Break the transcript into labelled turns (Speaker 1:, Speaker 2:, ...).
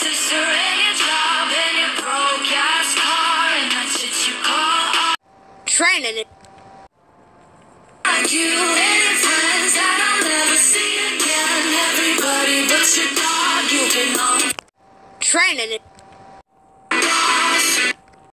Speaker 1: sister and your job and your broke ass car and that shit you call training it. You and your friends that I'll never see again. Everybody but your dog, you've been on training it.